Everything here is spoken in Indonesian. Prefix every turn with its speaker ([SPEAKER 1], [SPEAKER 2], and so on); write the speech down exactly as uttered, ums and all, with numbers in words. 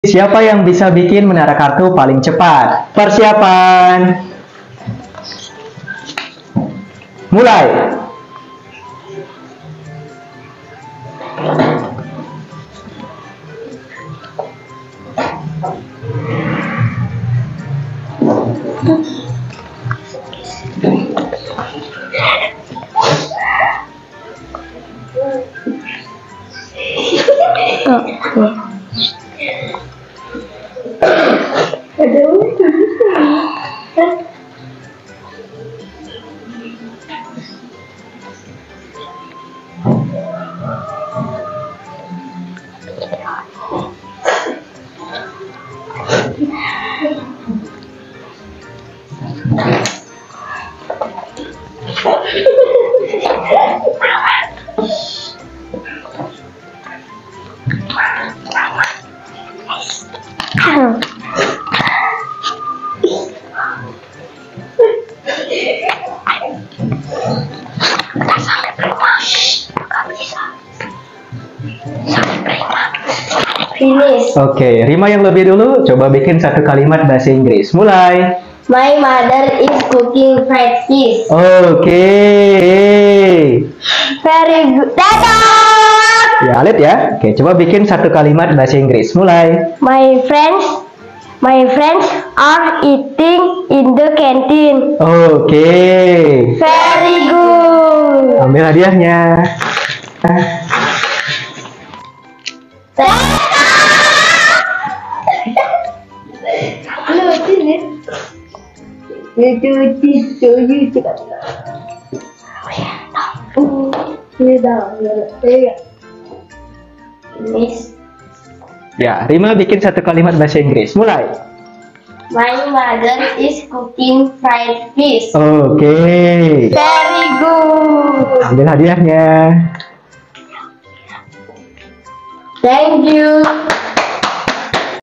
[SPEAKER 1] Siapa yang bisa bikin menara kartu paling cepat? Persiapan. Mulai.
[SPEAKER 2] Finish.
[SPEAKER 1] Oke, Rima yang lebih dulu coba bikin satu kalimat bahasa Inggris. Mulai.
[SPEAKER 2] My mother is cooking fried fish.
[SPEAKER 1] Oke.
[SPEAKER 2] Very good. Dadah.
[SPEAKER 1] Ya, Alit ya. Oke, coba bikin satu kalimat bahasa Inggris. Mulai.
[SPEAKER 2] My friends, my friends are eating in the canteen.
[SPEAKER 1] Oke.
[SPEAKER 2] Very good.
[SPEAKER 1] Ambil hadiahnya. Ya, Rima bikin satu kalimat bahasa Inggris. Mulai.
[SPEAKER 2] My mother is cooking fried fish.
[SPEAKER 1] Oke.
[SPEAKER 2] Very good.
[SPEAKER 1] Ambil hadiahnya.
[SPEAKER 2] Thank you.